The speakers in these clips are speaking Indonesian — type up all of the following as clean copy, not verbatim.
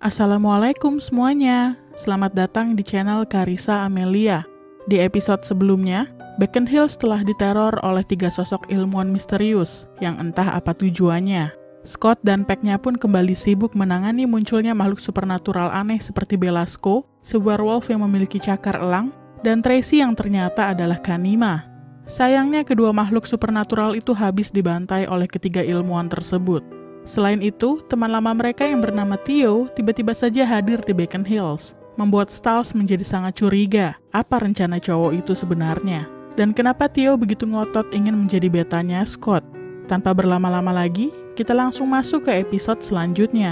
Assalamualaikum semuanya, selamat datang di channel Karissa Amelia. Di episode sebelumnya, Beacon Hills telah diteror oleh 3 sosok ilmuwan misterius yang entah apa tujuannya. Scott dan pack-nya pun kembali sibuk menangani munculnya makhluk supernatural aneh seperti Belasco, si werewolf yang memiliki cakar elang, dan Tracy yang ternyata adalah Kanima. Sayangnya kedua makhluk supernatural itu habis dibantai oleh ketiga ilmuwan tersebut. Selain itu, teman lama mereka yang bernama Theo tiba-tiba saja hadir di Beacon Hills, membuat Stiles menjadi sangat curiga apa rencana cowok itu sebenarnya. Dan kenapa Theo begitu ngotot ingin menjadi betanya Scott. Tanpa berlama-lama lagi, kita langsung masuk ke episode selanjutnya.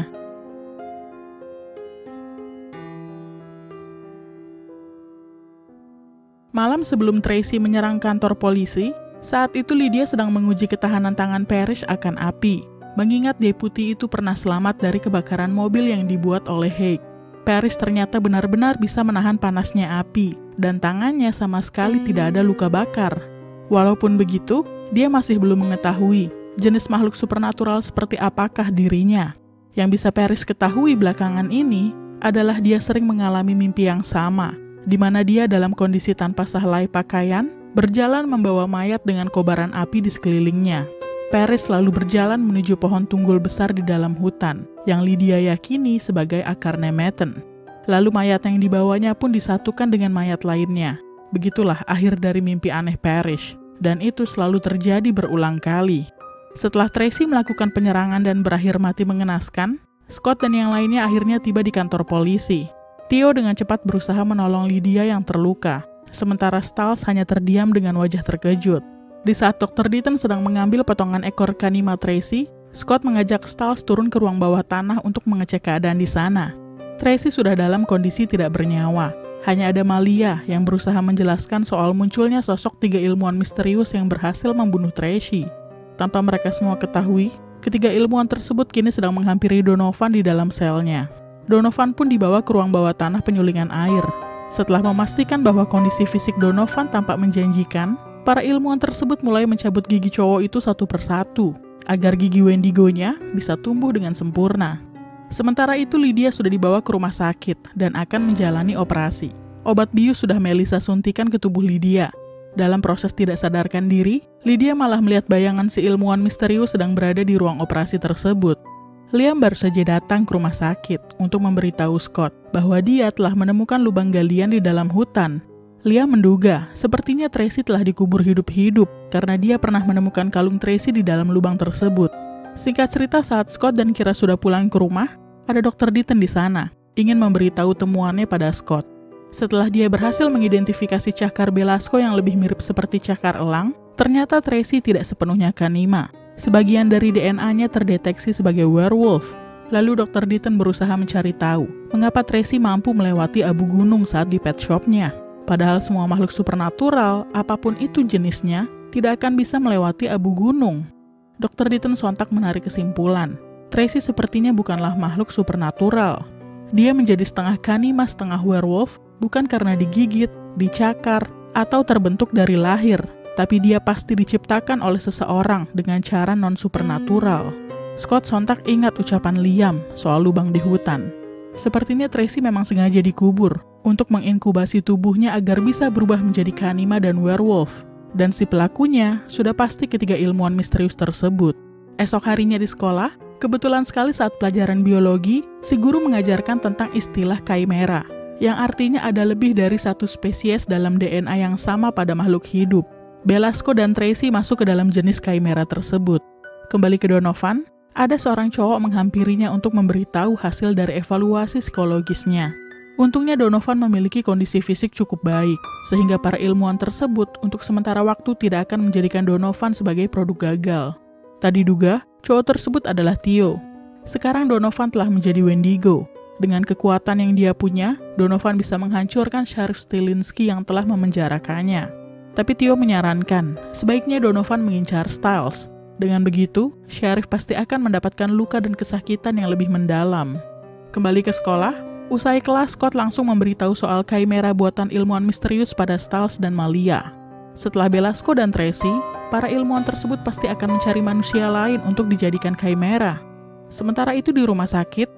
Malam sebelum Tracy menyerang kantor polisi, saat itu Lydia sedang menguji ketahanan tangan Parrish akan api. Mengingat deputi itu pernah selamat dari kebakaran mobil yang dibuat oleh Haig. Parrish ternyata benar-benar bisa menahan panasnya api, dan tangannya sama sekali tidak ada luka bakar. Walaupun begitu, dia masih belum mengetahui jenis makhluk supernatural seperti apakah dirinya. Yang bisa Parrish ketahui belakangan ini adalah dia sering mengalami mimpi yang sama, di mana dia dalam kondisi tanpa sehelai pakaian, berjalan membawa mayat dengan kobaran api di sekelilingnya. Parrish lalu berjalan menuju pohon tunggul besar di dalam hutan, yang Lydia yakini sebagai akar Nemeton. Lalu mayat yang dibawanya pun disatukan dengan mayat lainnya. Begitulah akhir dari mimpi aneh Parrish, dan itu selalu terjadi berulang kali. Setelah Tracy melakukan penyerangan dan berakhir mati mengenaskan, Scott dan yang lainnya akhirnya tiba di kantor polisi. Theo dengan cepat berusaha menolong Lydia yang terluka, sementara Stiles hanya terdiam dengan wajah terkejut. Di saat Dr. Deaton sedang mengambil potongan ekor Kanima Tracy, Scott mengajak Stiles turun ke ruang bawah tanah untuk mengecek keadaan di sana. Tracy sudah dalam kondisi tidak bernyawa. Hanya ada Malia yang berusaha menjelaskan soal munculnya sosok 3 ilmuwan misterius yang berhasil membunuh Tracy. Tanpa mereka semua ketahui, ketiga ilmuwan tersebut kini sedang menghampiri Donovan di dalam selnya. Donovan pun dibawa ke ruang bawah tanah penyulingan air. Setelah memastikan bahwa kondisi fisik Donovan tampak menjanjikan, para ilmuwan tersebut mulai mencabut gigi cowok itu satu persatu, agar gigi Wendigo-nya bisa tumbuh dengan sempurna. Sementara itu Lydia sudah dibawa ke rumah sakit dan akan menjalani operasi. Obat bius sudah Melissa suntikan ke tubuh Lydia. Dalam proses tidak sadarkan diri, Lydia malah melihat bayangan si ilmuwan misterius sedang berada di ruang operasi tersebut. Liam baru saja datang ke rumah sakit untuk memberitahu Scott bahwa dia telah menemukan lubang galian di dalam hutan. Liam menduga sepertinya Tracy telah dikubur hidup-hidup karena dia pernah menemukan kalung Tracy di dalam lubang tersebut. Singkat cerita, saat Scott dan Kira sudah pulang ke rumah, ada Dr. Deaton di sana, ingin memberitahu temuannya pada Scott. Setelah dia berhasil mengidentifikasi cakar Belasco yang lebih mirip seperti cakar elang, ternyata Tracy tidak sepenuhnya Kanima. Sebagian dari DNA-nya terdeteksi sebagai werewolf. Lalu Dr. Deaton berusaha mencari tahu mengapa Tracy mampu melewati abu gunung saat di pet shop-nya. Padahal semua makhluk supernatural, apapun itu jenisnya, tidak akan bisa melewati abu gunung. Dr. Deaton sontak menarik kesimpulan. Tracy sepertinya bukanlah makhluk supernatural. Dia menjadi setengah Kanima setengah werewolf, bukan karena digigit, dicakar, atau terbentuk dari lahir. Tapi dia pasti diciptakan oleh seseorang dengan cara non-supernatural. Scott sontak ingat ucapan Liam soal lubang di hutan. Sepertinya Tracy memang sengaja dikubur untuk menginkubasi tubuhnya agar bisa berubah menjadi Kanima dan werewolf. Dan si pelakunya sudah pasti ketiga ilmuwan misterius tersebut. Esok harinya di sekolah, kebetulan sekali saat pelajaran biologi, si guru mengajarkan tentang istilah Chimera, yang artinya ada lebih dari satu spesies dalam DNA yang sama pada makhluk hidup. Belasco dan Tracy masuk ke dalam jenis Chimera tersebut. Kembali ke Donovan, ada seorang cowok menghampirinya untuk memberitahu hasil dari evaluasi psikologisnya. Untungnya Donovan memiliki kondisi fisik cukup baik, sehingga para ilmuwan tersebut untuk sementara waktu tidak akan menjadikan Donovan sebagai produk gagal. Tak diduga, cowok tersebut adalah Theo. Sekarang Donovan telah menjadi Wendigo. Dengan kekuatan yang dia punya, Donovan bisa menghancurkan Sheriff Stilinski yang telah memenjarakannya. Tapi Theo menyarankan, sebaiknya Donovan mengincar Stiles. Dengan begitu, Sheriff pasti akan mendapatkan luka dan kesakitan yang lebih mendalam. Kembali ke sekolah, usai kelas Scott langsung memberitahu soal Chimera buatan ilmuwan misterius pada Stiles dan Malia. Setelah Belasco dan Tracy, para ilmuwan tersebut pasti akan mencari manusia lain untuk dijadikan Chimera. Sementara itu di rumah sakit,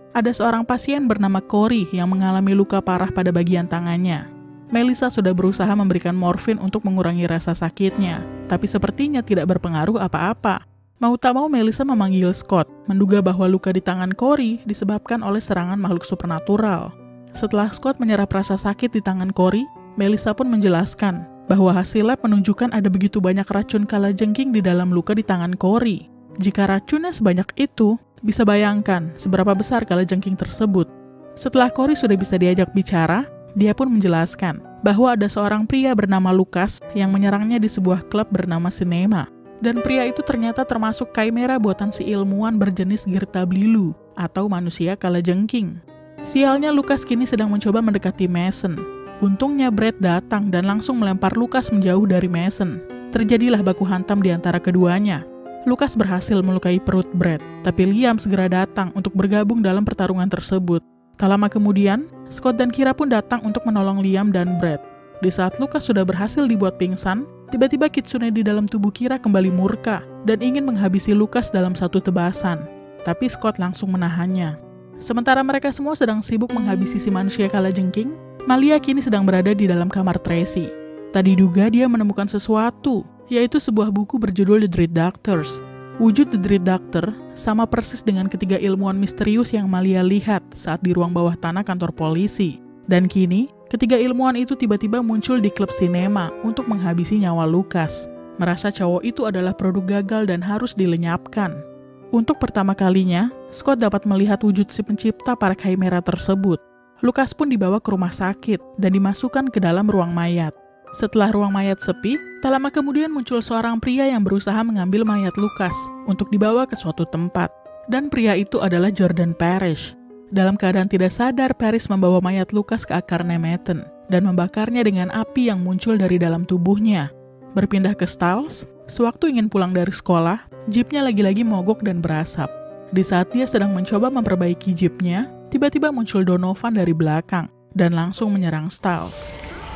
Ada seorang pasien bernama Corey yang mengalami luka parah pada bagian tangannya. Melissa sudah berusaha memberikan morfin untuk mengurangi rasa sakitnya, tapi sepertinya tidak berpengaruh apa-apa. Mau tak mau Melissa memanggil Scott, menduga bahwa luka di tangan Corey disebabkan oleh serangan makhluk supernatural. Setelah Scott menyerap rasa sakit di tangan Corey, Melissa pun menjelaskan bahwa hasil lab menunjukkan ada begitu banyak racun kalajengking di dalam luka di tangan Corey. Jika racunnya sebanyak itu, bisa bayangkan seberapa besar kalajengking tersebut. Setelah Corey sudah bisa diajak bicara, dia pun menjelaskan bahwa ada seorang pria bernama Lucas yang menyerangnya di sebuah klub bernama Cinema. Dan pria itu ternyata termasuk Chimera buatan si ilmuwan berjenis Girtablilu atau manusia kalajengking. Sialnya Lucas kini sedang mencoba mendekati Mason. Untungnya Brad datang dan langsung melempar Lucas menjauh dari Mason. Terjadilah baku hantam di antara keduanya. Lucas berhasil melukai perut Brad, tapi Liam segera datang untuk bergabung dalam pertarungan tersebut. Tak lama kemudian, Scott dan Kira pun datang untuk menolong Liam dan Brad. Di saat Lucas sudah berhasil dibuat pingsan, tiba-tiba Kitsune di dalam tubuh Kira kembali murka dan ingin menghabisi Lucas dalam satu tebasan. Tapi Scott langsung menahannya. Sementara mereka semua sedang sibuk menghabisi si manusia kalajengking, Malia kini sedang berada di dalam kamar Tracy. Tadi diduga dia menemukan sesuatu, yaitu sebuah buku berjudul The Dread Doctors. Wujud The Dread Doctor sama persis dengan ketiga ilmuwan misterius yang Malia lihat saat di ruang bawah tanah kantor polisi. Dan kini, ketiga ilmuwan itu tiba-tiba muncul di klub sinema untuk menghabisi nyawa Lucas. Merasa cowok itu adalah produk gagal dan harus dilenyapkan. Untuk pertama kalinya, Scott dapat melihat wujud si pencipta para Chimera tersebut. Lucas pun dibawa ke rumah sakit dan dimasukkan ke dalam ruang mayat. Setelah ruang mayat sepi, tak lama kemudian muncul seorang pria yang berusaha mengambil mayat Lucas untuk dibawa ke suatu tempat. Dan pria itu adalah Jordan Parrish. Dalam keadaan tidak sadar, Parrish membawa mayat Lucas ke akar Nemeton dan membakarnya dengan api yang muncul dari dalam tubuhnya. Berpindah ke Stiles, sewaktu ingin pulang dari sekolah, jeepnya lagi-lagi mogok dan berasap. Di saat dia sedang mencoba memperbaiki jeepnya, tiba-tiba muncul Donovan dari belakang dan langsung menyerang Stiles.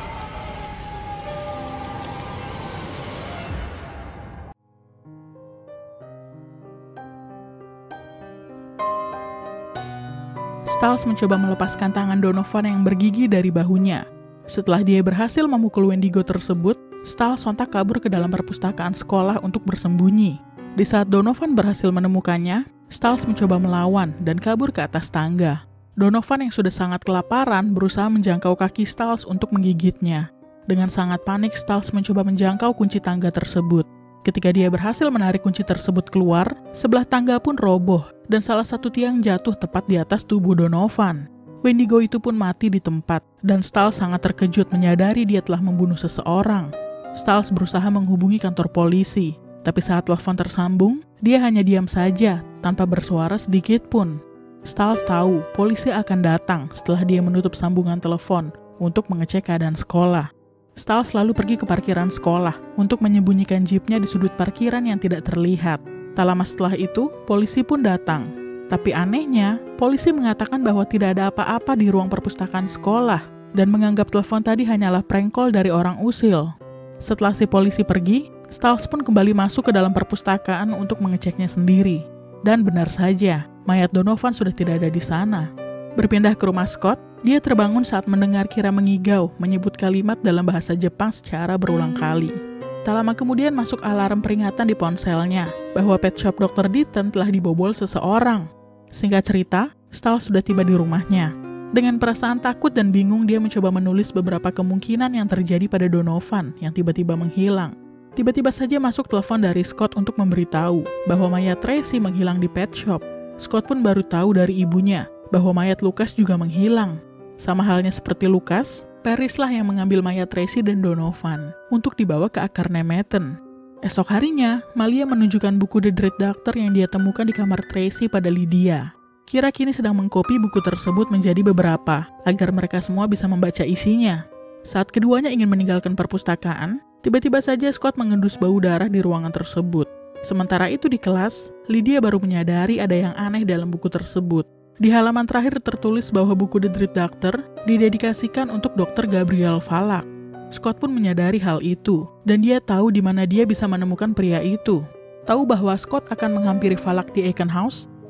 Stiles mencoba melepaskan tangan Donovan yang bergigi dari bahunya. Setelah dia berhasil memukul Wendigo tersebut, Stiles sontak kabur ke dalam perpustakaan sekolah untuk bersembunyi. Di saat Donovan berhasil menemukannya, Stiles mencoba melawan dan kabur ke atas tangga. Donovan yang sudah sangat kelaparan berusaha menjangkau kaki Stiles untuk menggigitnya. Dengan sangat panik, Stiles mencoba menjangkau kunci tangga tersebut. Ketika dia berhasil menarik kunci tersebut keluar, sebelah tangga pun roboh dan salah satu tiang jatuh tepat di atas tubuh Donovan. Wendigo itu pun mati di tempat dan Stiles sangat terkejut menyadari dia telah membunuh seseorang. Stiles berusaha menghubungi kantor polisi, tapi saat telepon tersambung, dia hanya diam saja tanpa bersuara sedikit pun. Stiles tahu polisi akan datang setelah dia menutup sambungan telepon untuk mengecek keadaan sekolah. Stiles lalu pergi ke parkiran sekolah untuk menyembunyikan jeepnya di sudut parkiran yang tidak terlihat. Tak lama setelah itu, polisi pun datang. Tapi anehnya, polisi mengatakan bahwa tidak ada apa-apa di ruang perpustakaan sekolah dan menganggap telepon tadi hanyalah prank call dari orang usil. Setelah si polisi pergi, Stiles pun kembali masuk ke dalam perpustakaan untuk mengeceknya sendiri. Dan benar saja, mayat Donovan sudah tidak ada di sana. Berpindah ke rumah Scott, dia terbangun saat mendengar Kira mengigau menyebut kalimat dalam bahasa Jepang secara berulang kali. Tak lama kemudian masuk alarm peringatan di ponselnya bahwa pet shop Dr. Deaton telah dibobol seseorang. Singkat cerita, Stiles sudah tiba di rumahnya. Dengan perasaan takut dan bingung, dia mencoba menulis beberapa kemungkinan yang terjadi pada Donovan yang tiba-tiba menghilang. Tiba-tiba saja masuk telepon dari Scott untuk memberitahu bahwa mayat Tracy menghilang di pet shop. Scott pun baru tahu dari ibunya bahwa mayat Lucas juga menghilang. Sama halnya seperti Lucas, Parrish lah yang mengambil mayat Tracy dan Donovan untuk dibawa ke akar Nemeton. Esok harinya, Malia menunjukkan buku The Dread Doctor yang dia temukan di kamar Tracy pada Lydia. Kira kini sedang mengkopi buku tersebut menjadi beberapa, agar mereka semua bisa membaca isinya. Saat keduanya ingin meninggalkan perpustakaan, tiba-tiba saja Scott mengendus bau darah di ruangan tersebut. Sementara itu di kelas, Lydia baru menyadari ada yang aneh dalam buku tersebut. Di halaman terakhir tertulis bahwa buku The Dread Doctor didedikasikan untuk Dr. Gabriel Valak. Scott pun menyadari hal itu, dan dia tahu di mana dia bisa menemukan pria itu. Tahu bahwa Scott akan menghampiri Valak di Aiken House,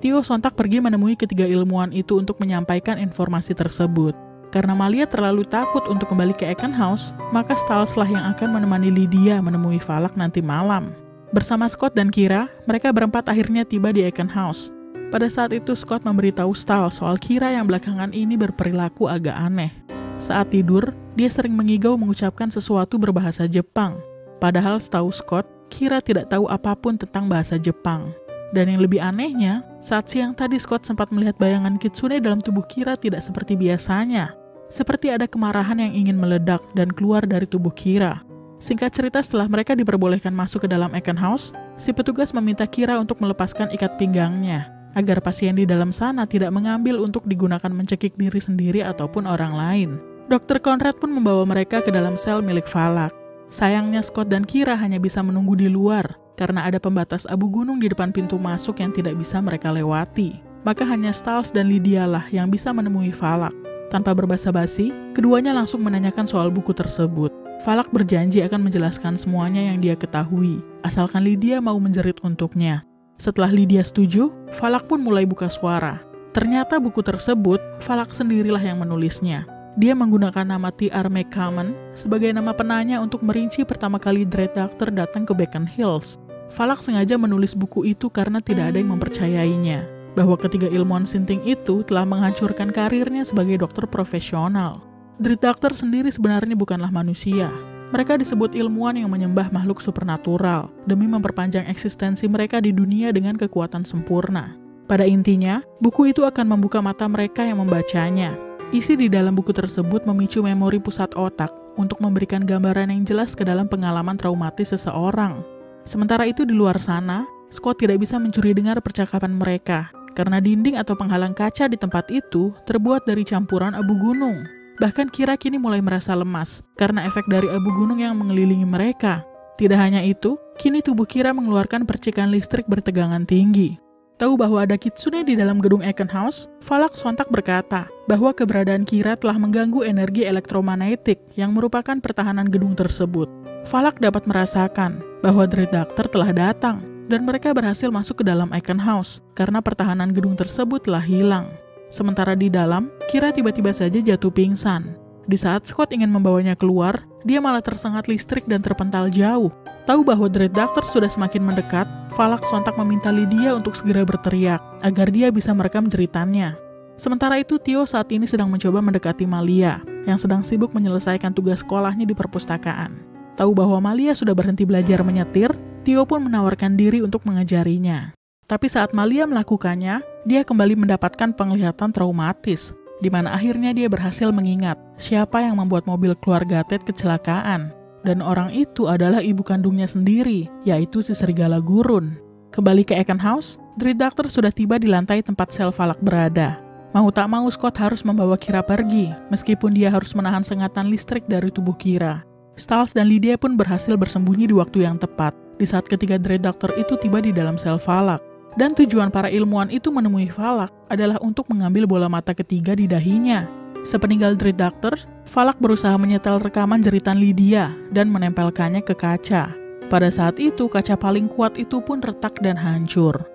Theo sontak pergi menemui ketiga ilmuwan itu untuk menyampaikan informasi tersebut. Karena Malia terlalu takut untuk kembali ke Eken House, maka Stiles lah yang akan menemani Lydia menemui Valak nanti malam. Bersama Scott dan Kira, mereka berempat akhirnya tiba di Eken House. Pada saat itu Scott memberitahu Stiles soal Kira yang belakangan ini berperilaku agak aneh. Saat tidur, dia sering mengigau mengucapkan sesuatu berbahasa Jepang. Padahal setahu Scott, Kira tidak tahu apapun tentang bahasa Jepang. Dan yang lebih anehnya, saat siang tadi Scott sempat melihat bayangan Kitsune dalam tubuh Kira tidak seperti biasanya. Seperti ada kemarahan yang ingin meledak dan keluar dari tubuh Kira. Singkat cerita, setelah mereka diperbolehkan masuk ke dalam Eken House, si petugas meminta Kira untuk melepaskan ikat pinggangnya, agar pasien di dalam sana tidak mengambil untuk digunakan mencekik diri sendiri ataupun orang lain. Dr. Conrad pun membawa mereka ke dalam sel milik Valak. Sayangnya Scott dan Kira hanya bisa menunggu di luar, karena ada pembatas abu gunung di depan pintu masuk yang tidak bisa mereka lewati. Maka hanya Stiles dan Lydia lah yang bisa menemui Valak. Tanpa berbasa-basi, keduanya langsung menanyakan soal buku tersebut. Valak berjanji akan menjelaskan semuanya yang dia ketahui, asalkan Lydia mau menjerit untuknya. Setelah Lydia setuju, Valak pun mulai buka suara. Ternyata buku tersebut, Valak sendirilah yang menulisnya. Dia menggunakan nama T.R. McCammon sebagai nama penanya untuk merinci pertama kali Dread Doctor datang ke Beacon Hills. Valak sengaja menulis buku itu karena tidak ada yang mempercayainya, bahwa ketiga ilmuwan sinting itu telah menghancurkan karirnya sebagai dokter profesional. Dread Doctor sendiri sebenarnya bukanlah manusia. Mereka disebut ilmuwan yang menyembah makhluk supernatural, demi memperpanjang eksistensi mereka di dunia dengan kekuatan sempurna. Pada intinya, buku itu akan membuka mata mereka yang membacanya. Isi di dalam buku tersebut memicu memori pusat otak untuk memberikan gambaran yang jelas ke dalam pengalaman traumatis seseorang. Sementara itu di luar sana, Scott tidak bisa mencuri dengar percakapan mereka, karena dinding atau penghalang kaca di tempat itu terbuat dari campuran abu gunung. Bahkan Kira kini mulai merasa lemas, karena efek dari abu gunung yang mengelilingi mereka. Tidak hanya itu, kini tubuh Kira mengeluarkan percikan listrik bertegangan tinggi. Tahu bahwa ada Kitsune di dalam gedung Eken House, Valak sontak berkata bahwa keberadaan Kira telah mengganggu energi elektromagnetik yang merupakan pertahanan gedung tersebut. Valak dapat merasakan bahwa Dread Doctor telah datang, dan mereka berhasil masuk ke dalam Eken House karena pertahanan gedung tersebut telah hilang. Sementara di dalam, Kira tiba-tiba saja jatuh pingsan. Di saat Scott ingin membawanya keluar, dia malah tersengat listrik dan terpental jauh. Tahu bahwa Dread Doctor sudah semakin mendekat, Valak sontak meminta Lydia untuk segera berteriak, agar dia bisa merekam jeritannya. Sementara itu, Theo saat ini sedang mencoba mendekati Malia, yang sedang sibuk menyelesaikan tugas sekolahnya di perpustakaan. Tahu bahwa Malia sudah berhenti belajar menyetir, Theo pun menawarkan diri untuk mengajarinya. Tapi saat Malia melakukannya, dia kembali mendapatkan penglihatan traumatis, di mana akhirnya dia berhasil mengingat siapa yang membuat mobil keluarga Ted kecelakaan. Dan orang itu adalah ibu kandungnya sendiri, yaitu si serigala gurun. Kembali ke Eken House, Dread Doctor sudah tiba di lantai tempat sel Valak berada. Mau tak mau Scott harus membawa Kira pergi, meskipun dia harus menahan sengatan listrik dari tubuh Kira. Stiles dan Lydia pun berhasil bersembunyi di waktu yang tepat, di saat ketiga Dread Doctor itu tiba di dalam sel Valak. Dan tujuan para ilmuwan itu menemui Valak adalah untuk mengambil bola mata ketiga di dahinya. Sepeninggal Dread Doctor, Valak berusaha menyetel rekaman jeritan Lydia dan menempelkannya ke kaca. Pada saat itu, kaca paling kuat itu pun retak dan hancur.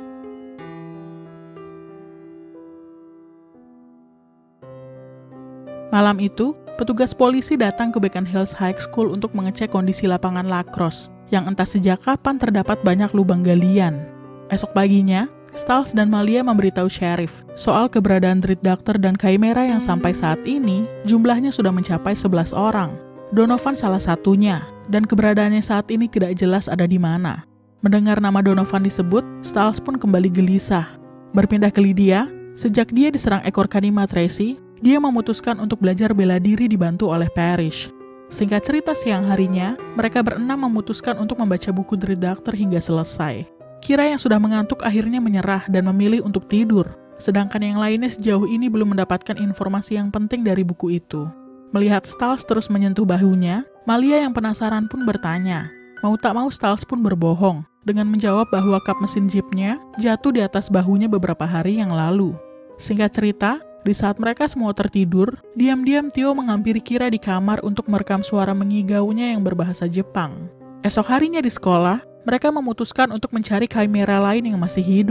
Malam itu, petugas polisi datang ke Beacon Hills High School untuk mengecek kondisi lapangan lacrosse, yang entah sejak kapan terdapat banyak lubang galian. Esok paginya, Stiles dan Malia memberitahu sheriff soal keberadaan Dread Doctor dan Chimera yang sampai saat ini jumlahnya sudah mencapai 11 orang. Donovan salah satunya, dan keberadaannya saat ini tidak jelas ada di mana. Mendengar nama Donovan disebut, Stiles pun kembali gelisah. Berpindah ke Lydia, sejak dia diserang ekor Kanima Tracy, dia memutuskan untuk belajar bela diri dibantu oleh Parrish. Singkat cerita, siang harinya, mereka berenam memutuskan untuk membaca buku Dread Doctor hingga selesai. Kira yang sudah mengantuk akhirnya menyerah dan memilih untuk tidur, sedangkan yang lainnya sejauh ini belum mendapatkan informasi yang penting dari buku itu. Melihat Stiles terus menyentuh bahunya, Malia yang penasaran pun bertanya. Mau tak mau Stiles pun berbohong, dengan menjawab bahwa kap mesin jeepnya jatuh di atas bahunya beberapa hari yang lalu. Singkat cerita, di saat mereka semua tertidur, diam-diam Theo menghampiri Kira di kamar untuk merekam suara mengigaunya yang berbahasa Jepang. Esok harinya di sekolah, mereka memutuskan untuk mencari Chimera lain yang masih hidup.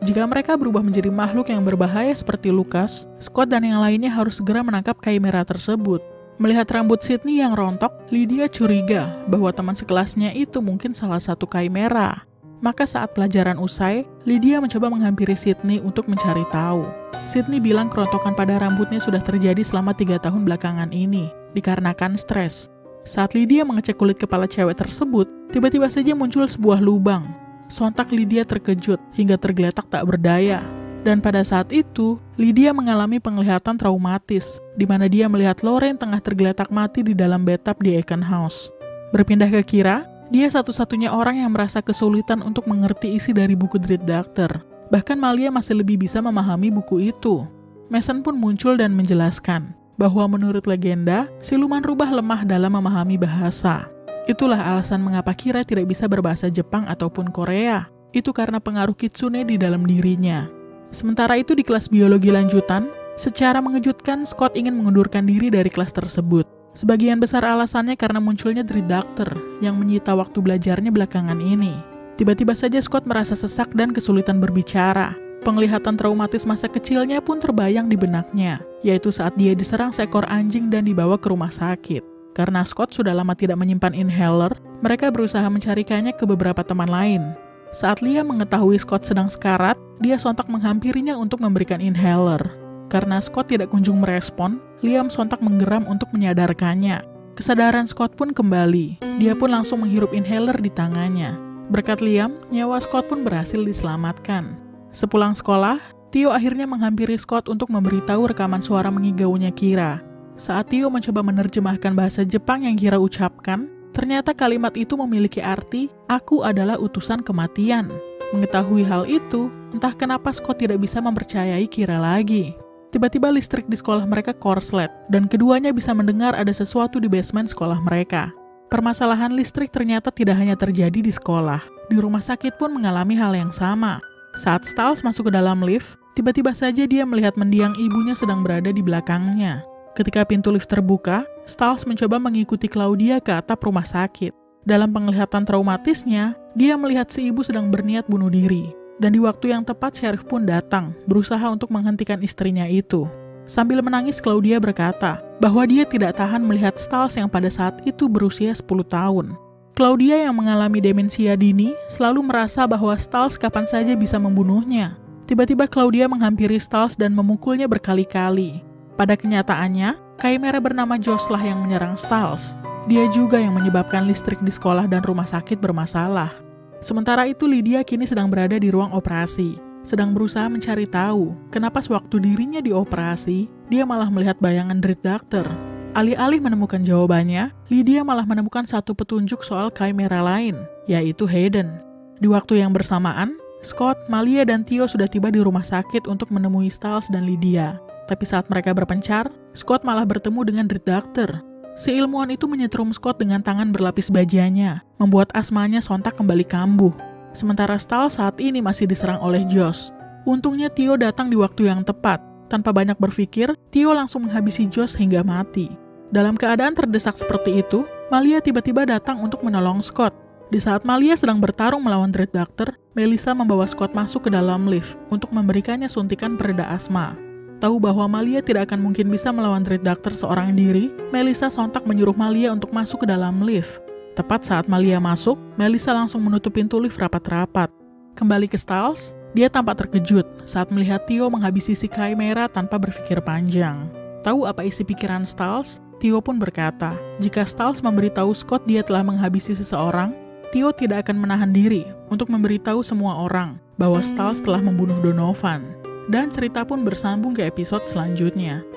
Jika mereka berubah menjadi makhluk yang berbahaya seperti Lucas, Scott dan yang lainnya harus segera menangkap Chimera tersebut. Melihat rambut Sydney yang rontok, Lydia curiga bahwa teman sekelasnya itu mungkin salah satu Chimera. Maka saat pelajaran usai, Lydia mencoba menghampiri Sydney untuk mencari tahu. Sydney bilang kerontokan pada rambutnya sudah terjadi selama 3 tahun belakangan ini, dikarenakan stres. Saat Lydia mengecek kulit kepala cewek tersebut, tiba-tiba saja muncul sebuah lubang. Sontak Lydia terkejut hingga tergeletak tak berdaya. Dan pada saat itu, Lydia mengalami penglihatan traumatis, di mana dia melihat Lorraine tengah tergeletak mati di dalam bathtub di Aiken House. Berpindah ke Kira, dia satu-satunya orang yang merasa kesulitan untuk mengerti isi dari buku Dread Doctor. Bahkan Malia masih lebih bisa memahami buku itu. Mason pun muncul dan menjelaskan bahwa menurut legenda, siluman rubah lemah dalam memahami bahasa. Itulah alasan mengapa Kira tidak bisa berbahasa Jepang ataupun Korea. Itu karena pengaruh kitsune di dalam dirinya. Sementara itu di kelas biologi lanjutan, secara mengejutkan Scott ingin mengundurkan diri dari kelas tersebut. Sebagian besar alasannya karena munculnya Dread Doctor yang menyita waktu belajarnya belakangan ini. Tiba-tiba saja Scott merasa sesak dan kesulitan berbicara. Penglihatan traumatis masa kecilnya pun terbayang di benaknya, yaitu saat dia diserang seekor anjing dan dibawa ke rumah sakit. Karena Scott sudah lama tidak menyimpan inhaler, mereka berusaha mencarikannya ke beberapa teman lain. Saat Liam mengetahui Scott sedang sekarat, dia sontak menghampirinya untuk memberikan inhaler. Karena Scott tidak kunjung merespon, Liam sontak menggeram untuk menyadarkannya. Kesadaran Scott pun kembali, dia pun langsung menghirup inhaler di tangannya. Berkat Liam, nyawa Scott pun berhasil diselamatkan. Sepulang sekolah, Tio akhirnya menghampiri Scott untuk memberitahu rekaman suara mengigaunya Kira. Saat Tio mencoba menerjemahkan bahasa Jepang yang Kira ucapkan, ternyata kalimat itu memiliki arti, "Aku adalah utusan kematian." Mengetahui hal itu, entah kenapa Scott tidak bisa mempercayai Kira lagi. Tiba-tiba listrik di sekolah mereka korslet, dan keduanya bisa mendengar ada sesuatu di basement sekolah mereka. Permasalahan listrik ternyata tidak hanya terjadi di sekolah, di rumah sakit pun mengalami hal yang sama. Saat Stiles masuk ke dalam lift, tiba-tiba saja dia melihat mendiang ibunya sedang berada di belakangnya. Ketika pintu lift terbuka, Stiles mencoba mengikuti Claudia ke atap rumah sakit. Dalam penglihatan traumatisnya, dia melihat si ibu sedang berniat bunuh diri. Dan di waktu yang tepat, sheriff pun datang, berusaha untuk menghentikan istrinya itu. Sambil menangis, Claudia berkata bahwa dia tidak tahan melihat Stiles yang pada saat itu berusia 10 tahun. Claudia yang mengalami demensia dini selalu merasa bahwa Stiles kapan saja bisa membunuhnya. Tiba-tiba Claudia menghampiri Stiles dan memukulnya berkali-kali. Pada kenyataannya, Chimera bernama Josh lah yang menyerang Stiles. Dia juga yang menyebabkan listrik di sekolah dan rumah sakit bermasalah. Sementara itu Lydia kini sedang berada di ruang operasi, sedang berusaha mencari tahu kenapa sewaktu dirinya dioperasi, dia malah melihat bayangan Dread Doctor. Alih-alih menemukan jawabannya, Lydia malah menemukan satu petunjuk soal Chimera lain, yaitu Hayden. Di waktu yang bersamaan, Scott, Malia, dan Tio sudah tiba di rumah sakit untuk menemui Stiles dan Lydia. Tapi saat mereka berpencar, Scott malah bertemu dengan Dread Doctor. Si ilmuwan itu menyetrum Scott dengan tangan berlapis bajanya, membuat asmanya sontak kembali kambuh. Sementara Stiles saat ini masih diserang oleh Josh. Untungnya Tio datang di waktu yang tepat. Tanpa banyak berpikir, Tio langsung menghabisi Josh hingga mati. Dalam keadaan terdesak seperti itu, Malia tiba-tiba datang untuk menolong Scott. Di saat Malia sedang bertarung melawan Dread Doctor, Melissa membawa Scott masuk ke dalam lift untuk memberikannya suntikan pereda asma. Tahu bahwa Malia tidak akan mungkin bisa melawan Dread Doctor seorang diri, Melissa sontak menyuruh Malia untuk masuk ke dalam lift. Tepat saat Malia masuk, Melissa langsung menutup pintu lift rapat-rapat. Kembali ke Stiles, dia tampak terkejut saat melihat Tio menghabisi si Chimera tanpa berpikir panjang. Tahu apa isi pikiran Stiles? Tio pun berkata, jika Stiles memberitahu Scott dia telah menghabisi seseorang, Tio tidak akan menahan diri untuk memberitahu semua orang bahwa Stiles telah membunuh Donovan. Dan cerita pun bersambung ke episode selanjutnya.